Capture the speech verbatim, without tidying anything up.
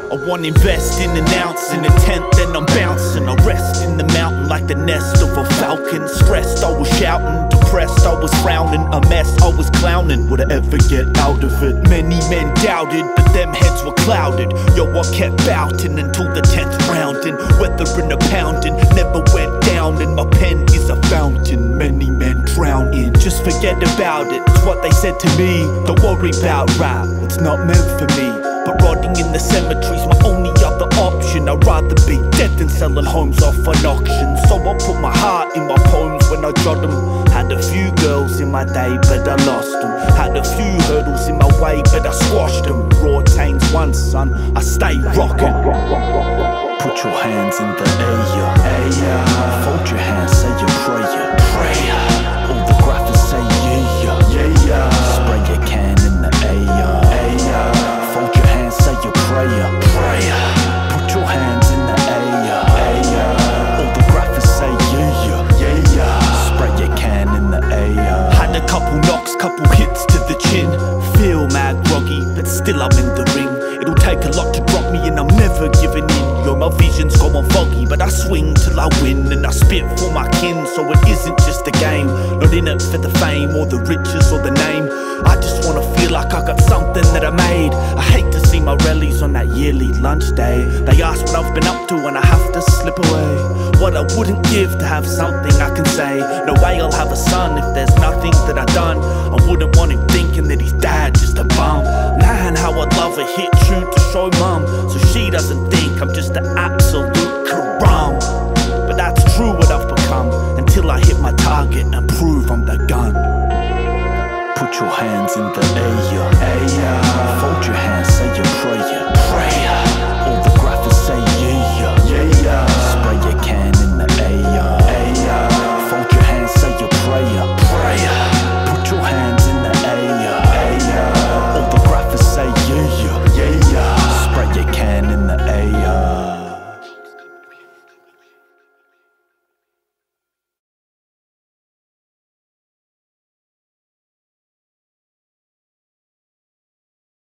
I wanna invest in an ounce, in a tenth, then I'm bouncing. I rest in the mountain like the nest of a falcon. Stressed, I was shouting, depressed, I was frowning. A mess, I was clowning, would I ever get out of it? Many men doubted, but them heads were clouded. Yo, I kept bouting until the tenth round, and weathering a pounding never went down, and my pen is a fountain many men drown in. Just forget about it, it's what they said to me. Don't worry about rap, it's not meant for me. But rotting in the cemetery's my only other option. I'd rather be dead than selling homes off an auction. So I put my heart in my poems when I jot them. Had a few girls in my day, but I lost them. Had a few hurdles in my way, but I squashed them. Raw tains one, son, I stay rockin'. Put your hands in the air, air. Fold your hands, say your prayer, prayer. All the graphics say yeah, yeah, yeah. Spray your can in the air, air. Fold your hands, say your prayer, prayer. Put your hands in the air, air. All the graphics say yeah, yeah, yeah. Spray your can in the air. Had a couple knocks, couple hits to the chin. Feel mad groggy, but still I'm in the ring. It'll take a lot to drop me and I'm never giving in. Yo, my vision's going foggy, but I swing till I win. And I spit for my kin, so it isn't just a game. Not in it for the fame or the riches or the name. I just wanna feel like I got something that I made. I hate to see my rallies on that yearly lunch day. They ask what I've been up to and I have to slip away. What I wouldn't give to have something I can say. No way I'll have a son if there's nothing that I've done. I wouldn't want him thinking that his dad just a bum. Man, how I'd love a hit true to show mum, so she doesn't think I'm just an absolute